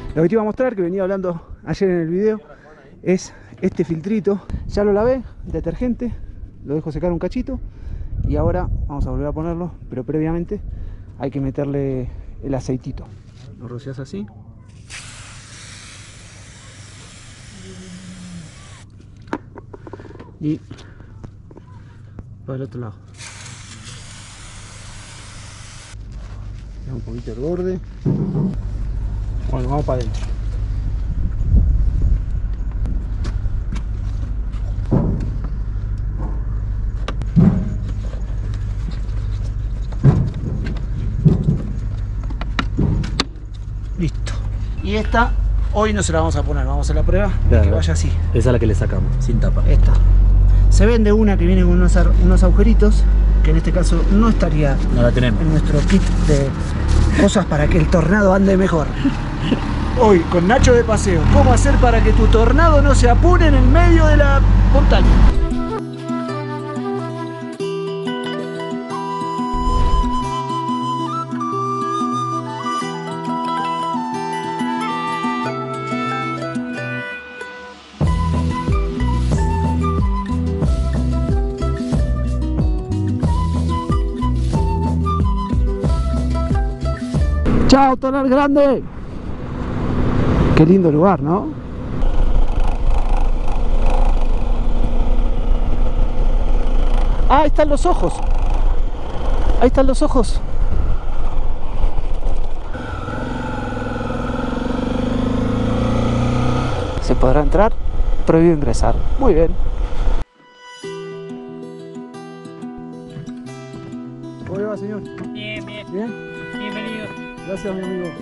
Lo que te iba a mostrar, que venía hablando ayer en el video, es este filtrito. Ya lo lavé, detergente, lo dejo secar un cachito y ahora vamos a volver a ponerlo, pero previamente hay que meterle el aceitito. Lo rocias así. Y para el otro lado. Un poquito el borde. Bueno, vamos para adentro. Listo. Y esta hoy no se la vamos a poner, vamos a hacer la prueba de que vaya así. Esa es la que le sacamos, sin tapa. Esta. Se vende una que viene con unos agujeritos, que en este caso no estaría No la tenemos en nuestro kit de cosas para que el tornado ande mejor. Hoy con Nacho de Paseo, ¿cómo hacer para que tu tornado no se apure en el medio de la montaña? ¡Chao, Tolar Grande! Qué lindo lugar, ¿no? Ah, ahí están los ojos. Ahí están los ojos. ¿Se podrá entrar? Prohibido ingresar. Muy bien. ¿Cómo va, señor? Bien, bien. ¿Bien? Bienvenido. Gracias, mi amigo.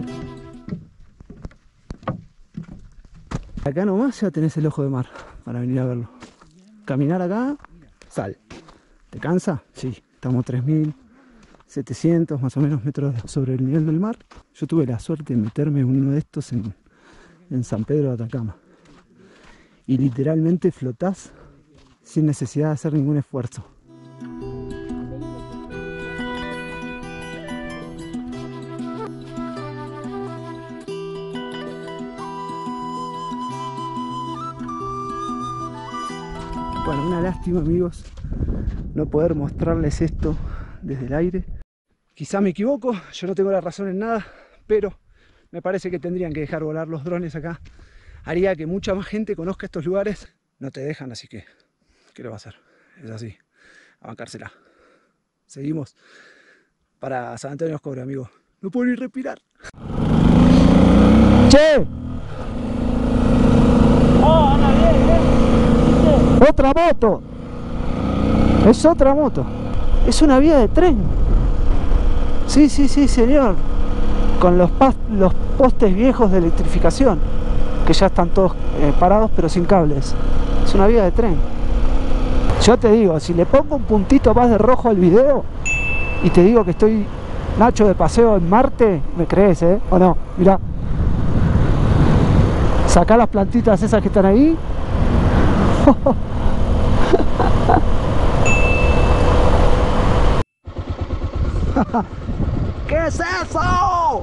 Acá nomás ya tenés el ojo de mar para venir a verlo. Caminar acá, sal. ¿Te cansa? Sí. Estamos 3.700 más o menos metros sobre el nivel del mar. Yo tuve la suerte de meterme en uno de estos en San Pedro de Atacama. Y literalmente flotás sin necesidad de hacer ningún esfuerzo. Bueno, una lástima, amigos, no poder mostrarles esto desde el aire. Quizá me equivoco, yo no tengo la razón en nada, pero me parece que tendrían que dejar volar los drones acá. Haría que mucha más gente conozca estos lugares. No te dejan, así que, ¿qué le va a hacer? Es así, a bancársela. Seguimos para San Antonio de los Cobres, amigo. No puedo ni respirar. ¡Che! Oh, anda bien, bien. ¡Otra moto! Es otra moto. Es una vía de tren. Sí, sí, sí, señor. Con los postes viejos de electrificación, que ya están todos parados pero sin cables. Es una vía de tren. Yo te digo, si le pongo un puntito más de rojo al video y te digo que estoy Nacho de Paseo en Marte, ¿me crees, o no? Mirá. Sacá las plantitas esas que están ahí. ¿Qué es eso?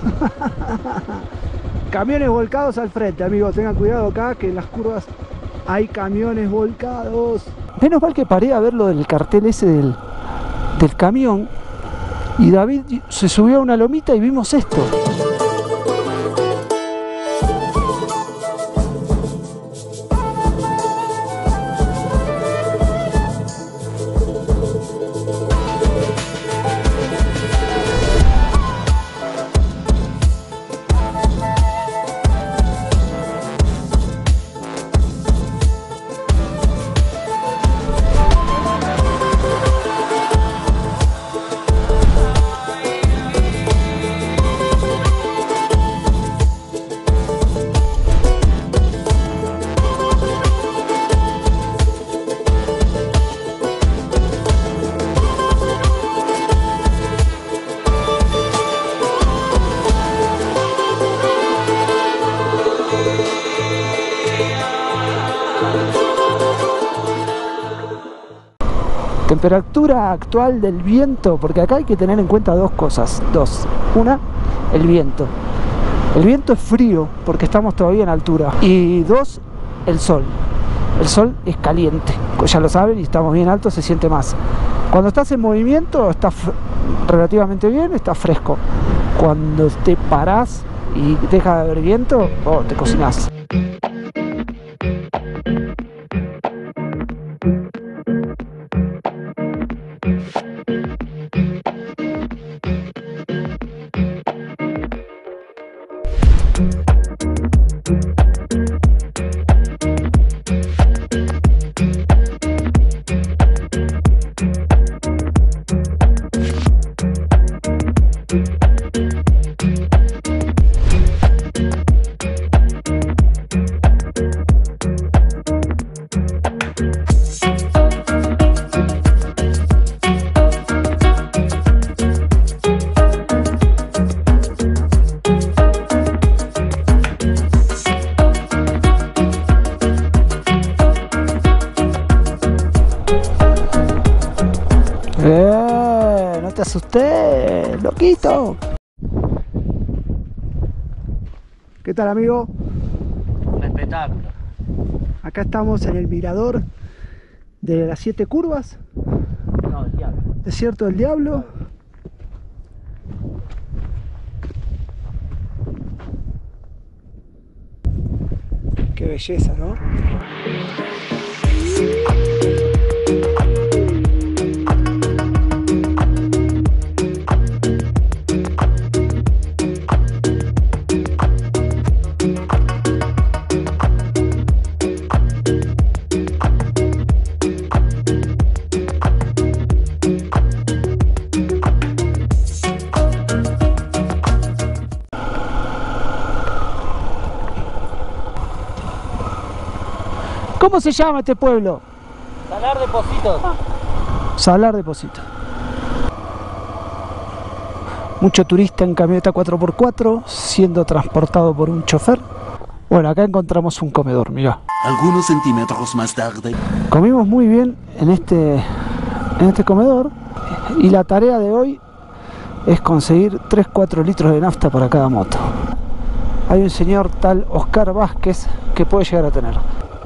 Camiones volcados al frente, amigos. Tengan cuidado acá, que en las curvas hay camiones volcados. Menos mal que paré a ver lo del cartel ese del camión. Y David se subió a una lomita y vimos esto. Temperatura actual del viento, porque acá hay que tener en cuenta dos cosas. Una, el viento. El viento es frío porque estamos todavía en altura. Y 2, el sol. El sol es caliente, ya lo saben, y estamos bien altos, se siente más. Cuando estás en movimiento está relativamente bien, está fresco. Cuando te parás y deja de haber viento, te cocinás. No te asustes, loquito. ¿Qué tal, amigo? Un espectáculo. Acá estamos en el mirador de las 7 curvas. No, el diablo. Desierto del Diablo. Qué belleza, ¿no? ¿Cómo se llama este pueblo? Salar de Pocitos. Salar de Pocitos. Mucho turista en camioneta 4x4 siendo transportado por un chofer. Bueno, acá encontramos un comedor, mirá. Algunos centímetros más tarde. Comimos muy bien en este comedor y la tarea de hoy es conseguir 3-4 litros de nafta para cada moto. Hay un señor tal Oscar Vázquez que puede llegar a tener.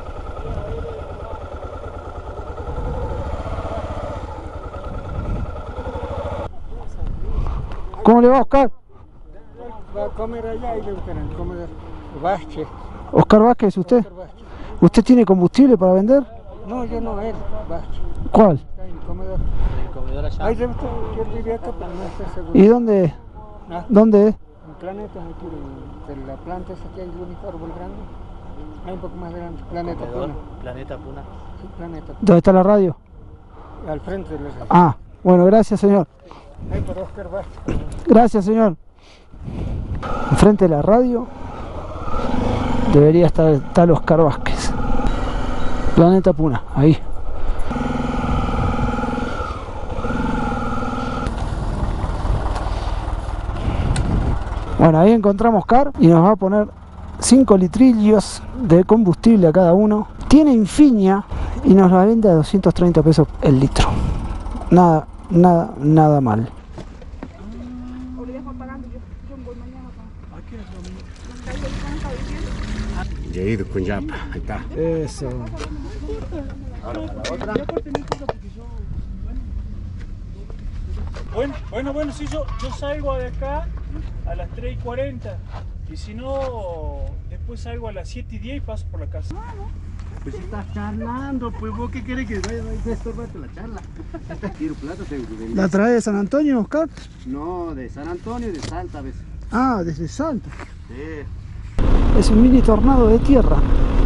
¿Cómo le va, Oscar? Va a comer allá y le gustará el comedor Vázquez. Oscar Vázquez, ¿usted? Oscar Vázquez. ¿Usted tiene combustible para vender? No, yo no, él, Vázquez. ¿Cuál? Está en el comedor. El comedor allá. Ahí debe estar, yo diría acá, pero no estoy seguro. ¿Y dónde? Ah, ¿Dónde es? en Planeta, aquí de la planta esa que hay, el único árbol grande. Hay un poco más grande, Planeta Comedor, Puna. Planeta Puna. Sí, Planeta Puna. ¿Dónde está la radio? Al frente de la red. Ah, bueno, gracias, señor. Ahí por Oscar Vázquez. Gracias, señor. Enfrente de la radio debería estar el tal Oscar Vázquez. Planeta Puna, ahí. Bueno, ahí encontramos Car y nos va a poner 5 litrillos de combustible a cada uno. Tiene Infinia y nos la vende a 230 pesos el litro. Nada mal. Llegué con Yapa, ahí está. Eso. Bueno, si yo salgo de acá a las 3:40 y si no, después salgo a las 7:10 y paso por la casa. Pues estás charlando, pues vos qué querés que vaya a estorbarte la charla. Tiro plata, tengo que venir. ¿La trae de San Antonio, Oscar? No, de San Antonio y de Salta a veces. Ah, desde Salta. Sí. Es un mini tornado de tierra.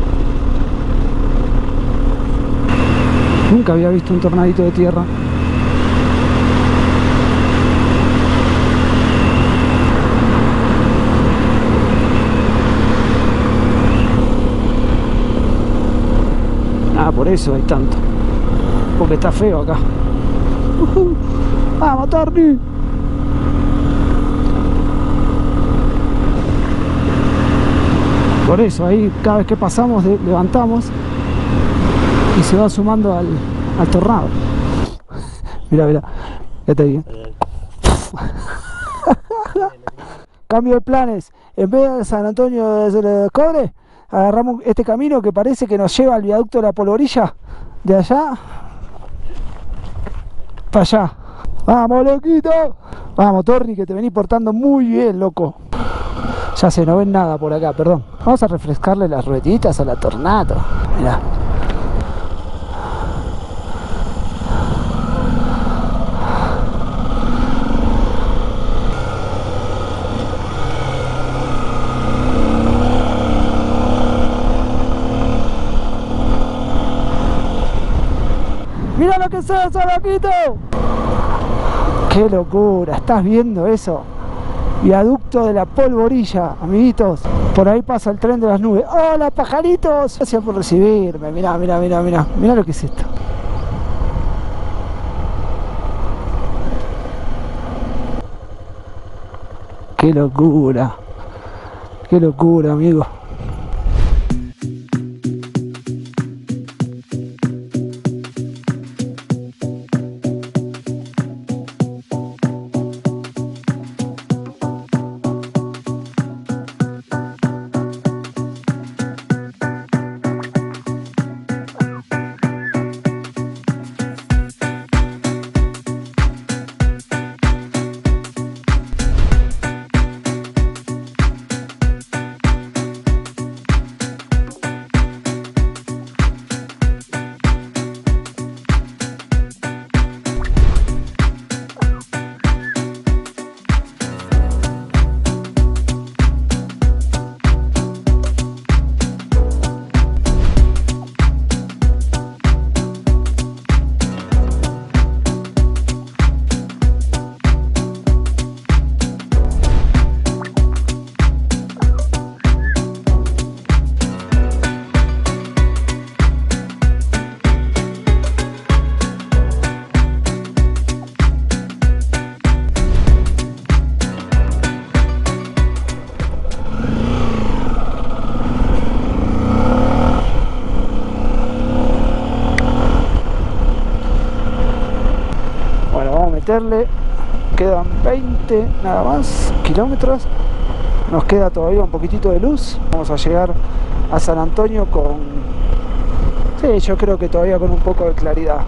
Nunca había visto un tornadito de tierra. Ah, por eso hay tanto. Porque está feo acá. ¡Vamos, Torni! Por eso, ahí cada vez que pasamos levantamos y se va sumando al tornado. Mira, ya te digo. Cambio de planes. en vez de San Antonio de los Cobres, agarramos este camino que parece que nos lleva al viaducto de la Polvorilla, de allá para allá. ¡Vamos, loquito! Vamos, Torni, que te venís portando muy bien, loco. Ya se no ven nada por acá, perdón. Vamos a refrescarle las rueditas a la Tornato. Mirá. ¡Mira lo que es eso, loquito! ¡Qué locura! ¿Estás viendo eso? Viaducto de la Polvorilla, amiguitos. Por ahí pasa el tren de las nubes. ¡Hola, pajaritos! Gracias por recibirme. Mirá, mirá, mirá, mirá. Mirá lo que es esto. ¡Qué locura! ¡Qué locura, amigo! Quedan 20 nada más kilómetros, nos queda todavía un poquitito de luz. Vamos a llegar a San Antonio con, sí, yo creo que todavía con un poco de claridad.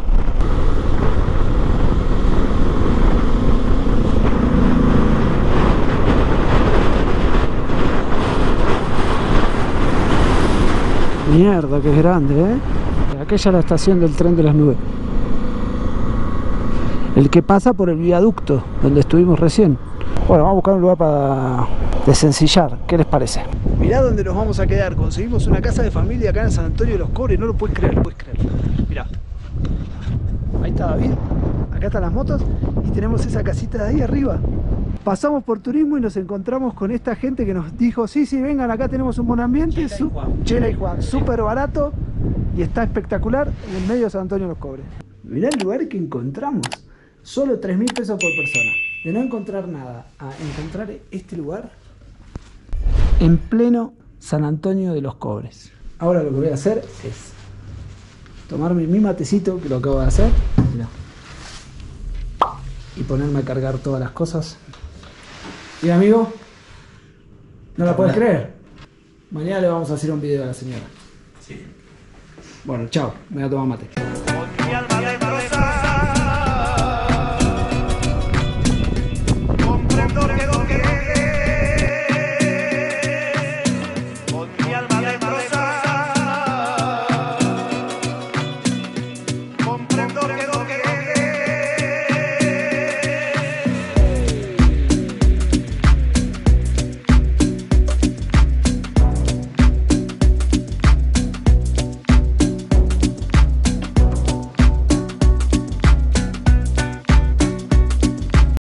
Mierda, que es grande, ¿eh? Aquella es la estación del tren de las nubes. El que pasa por el viaducto donde estuvimos recién. Bueno, vamos a buscar un lugar para desencillar. ¿Qué les parece? Mirá dónde nos vamos a quedar. Conseguimos una casa de familia acá en San Antonio de los Cobres. No lo puedes creer, Mirá. Ahí está David. Acá están las motos. Y tenemos esa casita de ahí arriba. Pasamos por turismo y nos encontramos con esta gente que nos dijo: sí, sí, vengan, acá tenemos un buen ambiente. Chela y Juan. Súper barato. Y está espectacular en el medio de San Antonio de los Cobres. Mirá el lugar que encontramos. Solo 3.000 pesos por persona. De no encontrar nada a encontrar este lugar en pleno San Antonio de los Cobres. Ahora lo que voy a hacer es tomarme mi matecito, que lo acabo de hacer. Mirá. Y ponerme a cargar todas las cosas. Y amigo, ¿no la puedes creer? Mañana le vamos a hacer un video a la señora. Sí. Bueno, chao. Me voy a tomar mate.